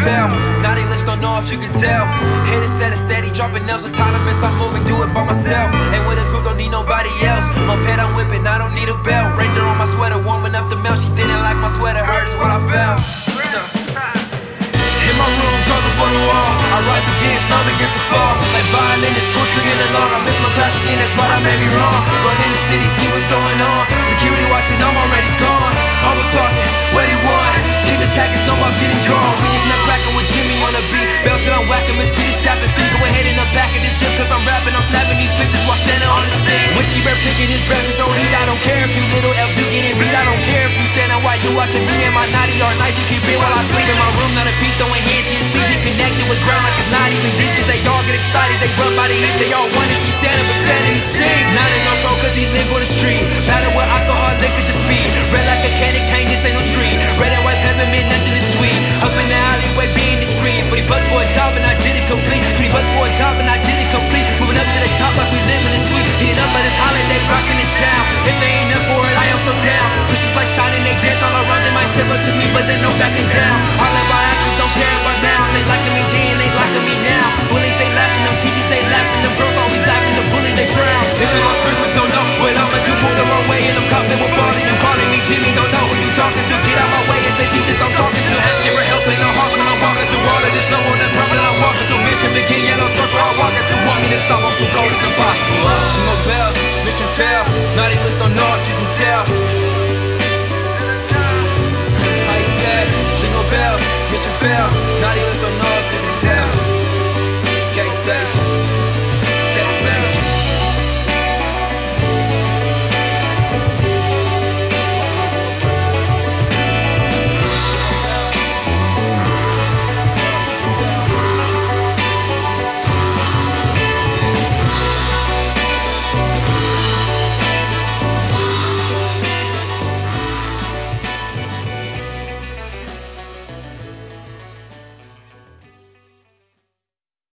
bell. Now they lips don't know if you can tell. Hit it, set it steady, dropping nails. Autonomous, I'm moving, do it by myself. And with a group, don't need nobody else. My pet, I'm whipping, I don't need a belt. Right there on my sweater, warm enough to melt. She didn't like my sweater, hurt is what I felt. In my room, draws up on the wall. I rise again, slump against the fall. Like violin in school, stringing along. I miss my class again, that's why I made me wrong. Run in the city, see what's going on. Security watching, I'm already gone. All we're talking, what he want? Keep attacking, snowballs getting drawn. We just not cracking with Jimmy on the beat. Bells that I'm whacking, Miss Petey tapping feet. Go ahead and unpack it, this dip, cause I'm rapping. I'm snapping these pictures while standing on the scene. Whiskey breath kicking his breath is on heat. I don't care if you little elves, you getting beat. I don't care if you standing while you watching me and my naughty are nice. You keep it while I sleep in my room, not a beat throwing hands to your sleep. You connected with ground like it's not even deep. Cause they all get excited, they run by the heat. They all want to see Santa, but Santa is cheap. Not in no throw cause he live on the street. Battle with alcohol, liquor defeat. Red like a candy cane, this ain't no tree. Red and white peppermint, nothing is sweet. Up in the alleyway being discreet. $40 for a job and I did it complete. $20 for a job and I